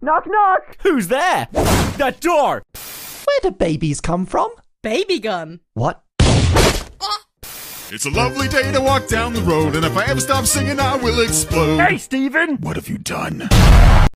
Knock, knock! Who's there? That door! Where do babies come from? Baby gun. What? It's a lovely day to walk down the road, and if I ever stop singing, I will explode. Hey, Steven! What have you done?